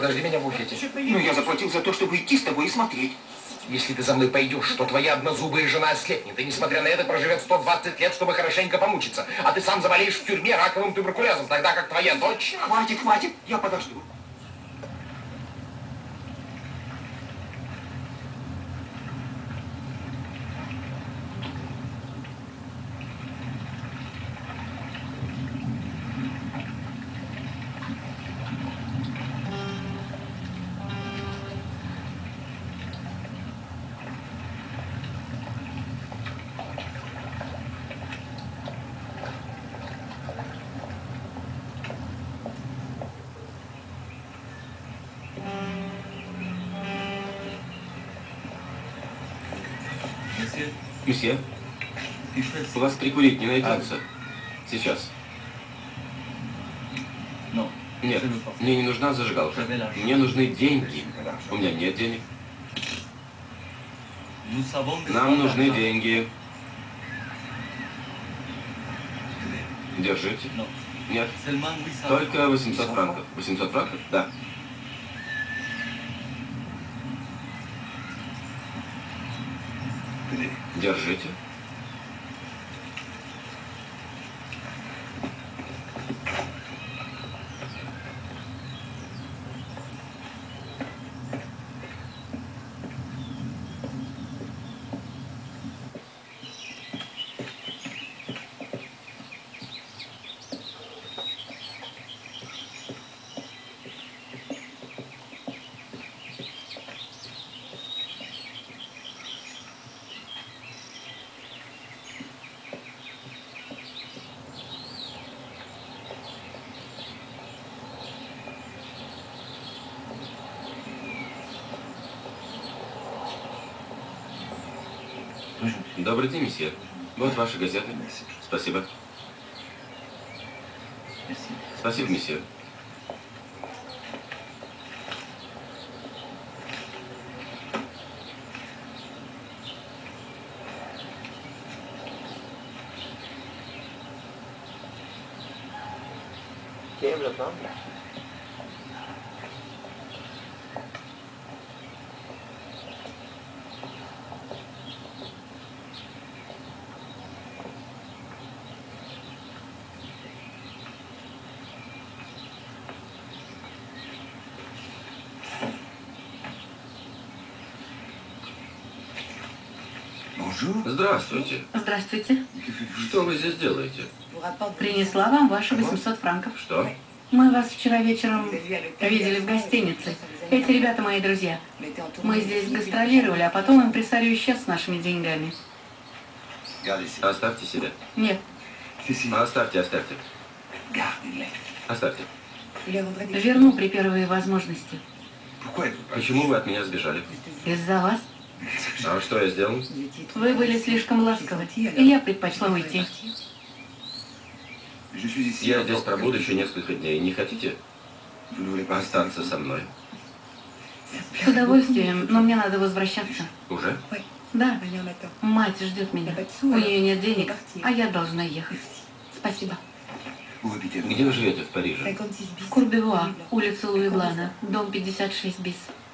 подожди меня в буфете. Ну, я заплатил за то, чтобы идти с тобой и смотреть. Если ты за мной пойдешь, то твоя однозубая жена ослепнет, и, несмотря на это, проживет 120 лет, чтобы хорошенько помучиться. А ты сам заболеешь в тюрьме раковым туберкулезом, тогда как твоя дочь... Хватит, хватит, я подожду. Месье, у вас прикурить не найдется? Сейчас. Нет, мне не нужна зажигалка. Мне нужны деньги. У меня нет денег. Нам нужны деньги. Держите. Нет. Только 800 франков. 800 франков? Да. Держите. Добрый день, месье. Вот ваши газеты. Спасибо. Спасибо, месье. Здравствуйте. Здравствуйте. Что вы здесь делаете? Принесла вам ваши 800 франков. Что? Мы вас вчера вечером видели в гостинице. Эти ребята мои друзья. Мы здесь гастролировали, а потом импресарио исчез с нашими деньгами. Оставьте себе. Нет. Оставьте, оставьте. Оставьте. Верну при первой возможности. Почему вы от меня сбежали? Из-за вас. А что я сделал? Вы были слишком ласковы, и я предпочла уйти. Я здесь пробуду еще несколько дней. Не хотите остаться со мной? С удовольствием, но мне надо возвращаться. Уже? Да. Мать ждет меня. У нее нет денег, а я должна ехать. Спасибо. Где вы живете в Париже? В Курбевуа, улица Луи Блана, дом 56 бис.